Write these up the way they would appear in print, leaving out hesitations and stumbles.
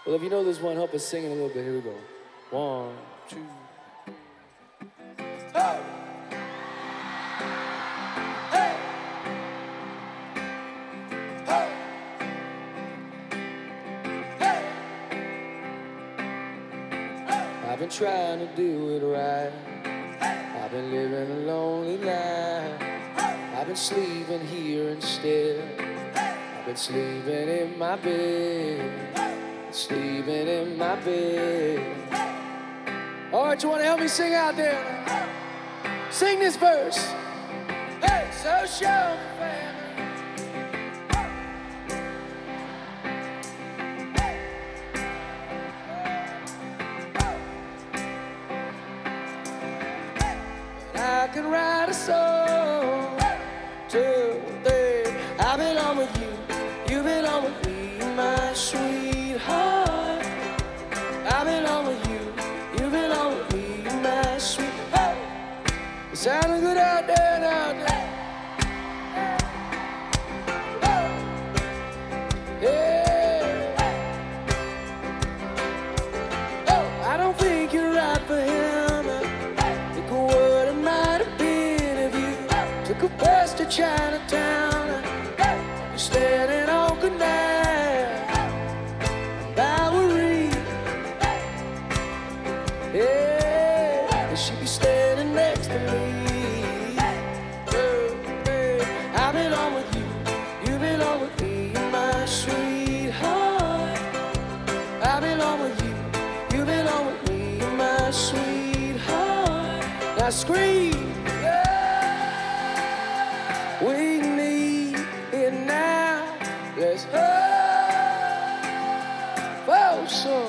Well, if you know this one, help us sing it a little bit. Here we go. 1, 2. Oh! Hey! Oh! Hey! Oh! I've been trying to do it right. Hey! I've been living a lonely life. Hey! I've been sleeping here instead. Hey! I've been sleeping in my bed. Sleeping in my bed. All right, you want to help me sing out there? Sing this verse. Hey, so show me, family. I can write a song today. I belong with you, you belong with me, my sweetheart. I belong with you, you belong with me, my sweetheart. It's sounding good out there now. Yeah. Oh, I don't think you're right for him. Look at what it might have been if you took a bus to Chinatown. You're standing on Canal Bowery. Yeah, and she'd be standing next to me. I belong with you, you belong with me, my sweetheart. I belong with you, you belong with me, my sweetheart. Now scream, yeah. We need it now. Let's hope for some.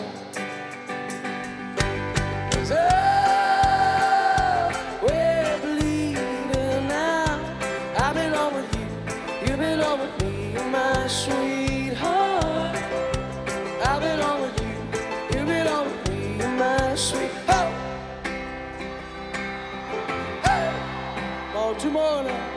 We're bleeding now. I belong with you, you belong with me, my sweetheart. I belong with you, you belong with me, my sweetheart. Hey, more tomorrow now.